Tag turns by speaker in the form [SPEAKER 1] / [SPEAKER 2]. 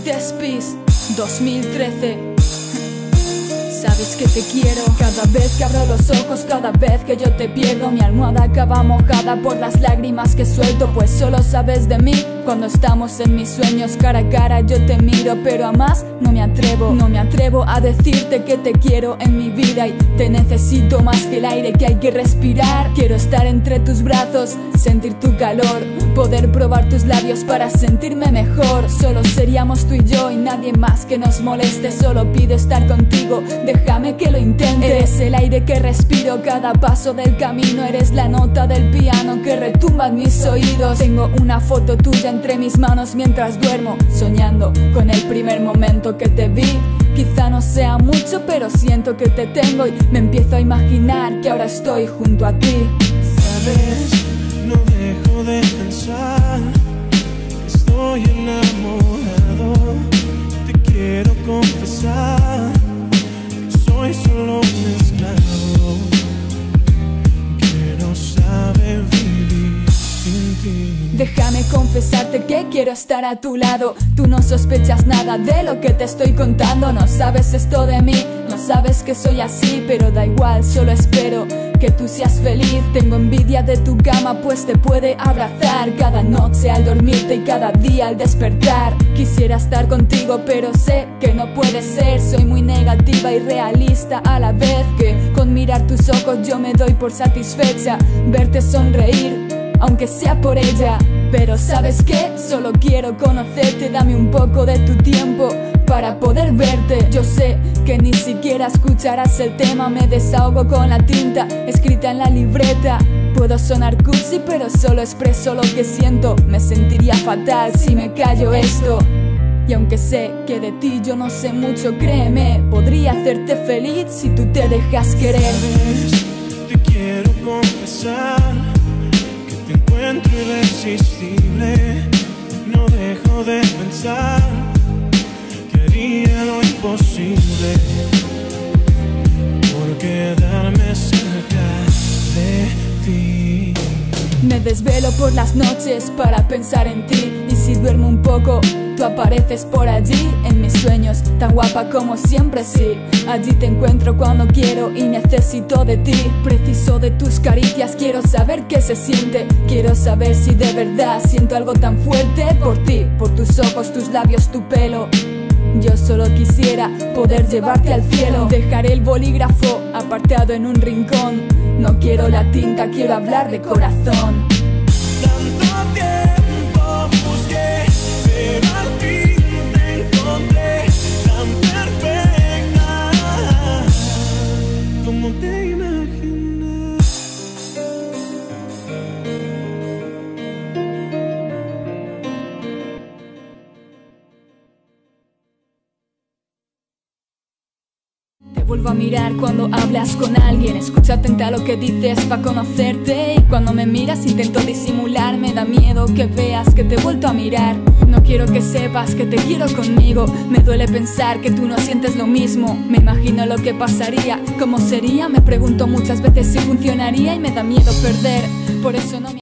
[SPEAKER 1] Despis 2013. Sabes que te quiero. Cada vez que abro los ojos, cada vez que yo te pierdo, mi almohada acaba mojada por las lágrimas que suelto. Pues solo sabes de mí cuando estamos en mis sueños. Cara a cara yo te miro, pero a más no me atrevo. No me atrevo a decirte que te quiero en mi vida y te necesito más que el aire que hay que respirar. Quiero estar entre tus brazos, sentir tu calor, poder probar tus labios para sentirme mejor. Solo seríamos tú y yo y nadie más que nos moleste. Solo pido estar contigo, déjame que lo intente. Eres el aire que respiro cada paso del camino. Eres la nota del piano que retumba en mis oídos. Tengo una foto tuya entre mis manos mientras duermo, soñando con el primer momento que te vi. Quizá no sea mucho, pero siento que te tengo y me empiezo a imaginar que ahora estoy junto a ti.
[SPEAKER 2] Sabes, no dejo de pensar que estoy enamorado. Te quiero confesar que soy solo un esclavo que no sabe vivir sin ti.
[SPEAKER 1] Déjame confesarte que quiero estar a tu lado. Tú no sospechas nada de lo que te estoy contando. No sabes esto de mí, no sabes que soy así, pero da igual, solo espero que tú seas feliz. Tengo envidia de tu cama, pues te puede abrazar cada noche al dormirte y cada día al despertar. Quisiera estar contigo, pero sé que no puede ser. Soy muy negativa y realista a la vez, que con mirar tus ojos yo me doy por satisfecha. Verte sonreír, aunque sea por ella. Pero ¿sabes qué? Solo quiero conocerte. Dame un poco de tu tiempo para poder verte. Yo sé que ni siquiera escucharás el tema. Me desahogo con la tinta escrita en la libreta. Puedo sonar cursi, pero solo expreso lo que siento. Me sentiría fatal si me callo esto. Y aunque sé que de ti yo no sé mucho, créeme, podría hacerte feliz si tú te dejas querer.
[SPEAKER 2] Sabes, te quiero confesar que te encuentro irresistible. No dejo de pensar que haría lo imposible por quedarme cerca de ti.
[SPEAKER 1] Me desvelo por las noches para pensar en ti, y si duermo un poco, tú apareces por allí en mis sueños, tan guapa como siempre, sí. Allí te encuentro cuando quiero y necesito de ti. Preciso de tus caricias, quiero saber qué se siente. Quiero saber si de verdad siento algo tan fuerte por ti, por tus ojos, tus labios, tu pelo. Yo solo quisiera poder llevarte al cielo. Dejaré el bolígrafo apartado en un rincón. No quiero la tinta, quiero hablar de corazón.
[SPEAKER 2] Tanto tiempo busqué, pero al fin te encontré tan perfecta como te imaginé.
[SPEAKER 1] Te vuelvo a mirar cuando hablas con alguien. Escucha atenta a lo que dices para conocerte. Y cuando me miras intento disimular. Me da miedo que veas que te he vuelto a mirar. No quiero que sepas que te quiero conmigo. Me duele pensar que tú no sientes lo mismo. Me imagino lo que pasaría, cómo sería. Me pregunto muchas veces si funcionaría y me da miedo perder. Por eso no me